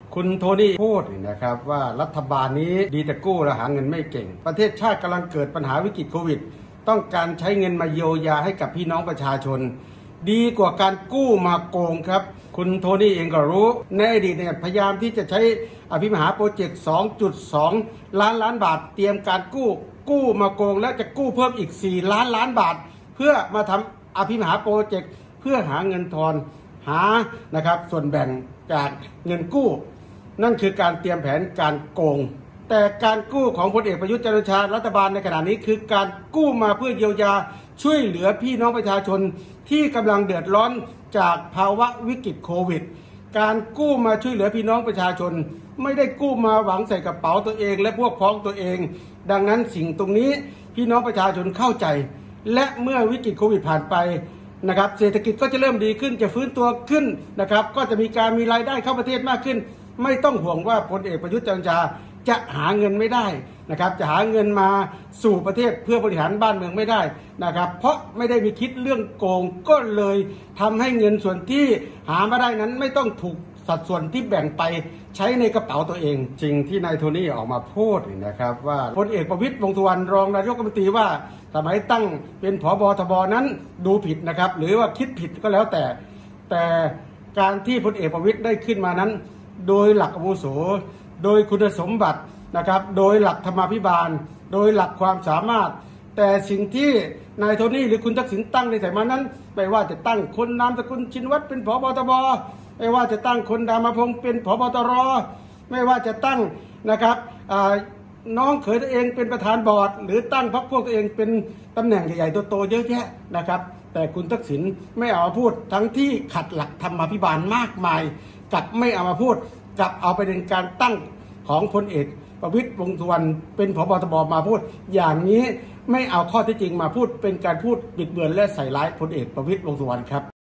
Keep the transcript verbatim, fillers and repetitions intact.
คุณโทนี่พูดนะครับว่ารัฐบาลนี้ดีแต่กู้และหาเงินไม่เก่งประเทศชาติกำลังเกิดปัญหาวิกฤตโควิดต้องการใช้เงินมาเยียวยาให้กับพี่น้องประชาชนดีกว่าการกู้มาโกงครับคุณโทนี่เองก็รู้ในอดีตเนี่ยพยายามที่จะใช้อภิมหาโปรเจกต์ สองจุดสอง ล้านล้านบาทเตรียมการกู้กู้มาโกงและจะกู้เพิ่มอีกสี่ล้านล้านบาทเพื่อมาทำอภิมหาโปรเจกต์เพื่อหาเงินทอนหานะครับส่วนแบ่งจากเงินกู้นั่นคือการเตรียมแผนการโกงแต่การกู้ของพลเอกประยุทธ์จันทร์โอชารัฐบาลในขณะนี้คือการกู้มาเพื่อเยียวยาช่วยเหลือพี่น้องประชาชนที่กำลังเดือดร้อนจากภาวะวิกฤตโควิดการกู้มาช่วยเหลือพี่น้องประชาชนไม่ได้กู้มาหวังใส่กระเป๋าตัวเองและพวกพ้องตัวเองดังนั้นสิ่งตรงนี้พี่น้องประชาชนเข้าใจและเมื่อวิกฤตโควิดผ่านไปนะครับเศรษฐกิจก็จะเริ่มดีขึ้นจะฟื้นตัวขึ้นนะครับก็จะมีการมีรายได้เข้าประเทศมากขึ้นไม่ต้องห่วงว่าพลเอกประยุทธ์จันทร์โอชาจะหาเงินไม่ได้นะครับจะหาเงินมาสู่ประเทศเพื่อบริหารบ้านเมืองไม่ได้นะครับเพราะไม่ได้มีคิดเรื่องโกงก็เลยทำให้เงินส่วนที่หามาได้นั้นไม่ต้องถูกสัดส่วนที่แบ่งไปใช้ในกระเป๋าตัวเองจริงที่นายโทนี่ออกมาพูดนะครับว่าพลเอกประวิตรวงษ์สุวรรณรองนายกรัฐมนตรีว่าสมัยตั้งเป็นผบ.ทบ.นั้นดูผิดนะครับหรือว่าคิดผิดก็แล้วแต่แต่การที่พลเอกประวิตรได้ขึ้นมานั้นโดยหลักอาวุโสโดยคุณสมบัตินะครับโดยหลักธรรมาภิบาลโดยหลักความสามารถแต่สิ่งที่นายโทนี่หรือคุณทักษิณตั้งในสมัยนั้นไม่ว่าจะตั้งคนนามสกุลชินวัตรเป็นผบ.ทบ.ไม่ว่าจะตั้งคนดามาพงศ์เป็นผบ.ตร.ไม่ว่าจะตั้งนะครับน้องเขยตัวเองเป็นประธานบอร์ดหรือตั้งพรรคพวกตัวเองเป็นตำแหน่งใหญ่ๆโตๆเยอะแยะนะครับแต่คุณทักษิณไม่เอามาพูดทั้งที่ขัดหลักธรรมาภิบาลมากมายกับไม่เอามาพูดกับเอาไปเป็นการตั้งของพลเอกประวิตรวงษ์สุวรรณเป็นผบ.ทบ.มาพูดอย่างนี้ไม่เอาข้อเท็จจริงมาพูดเป็นการพูดบิดเบือนและใส่ร้ายพลเอกประวิตรวงษ์สุวรรณครับ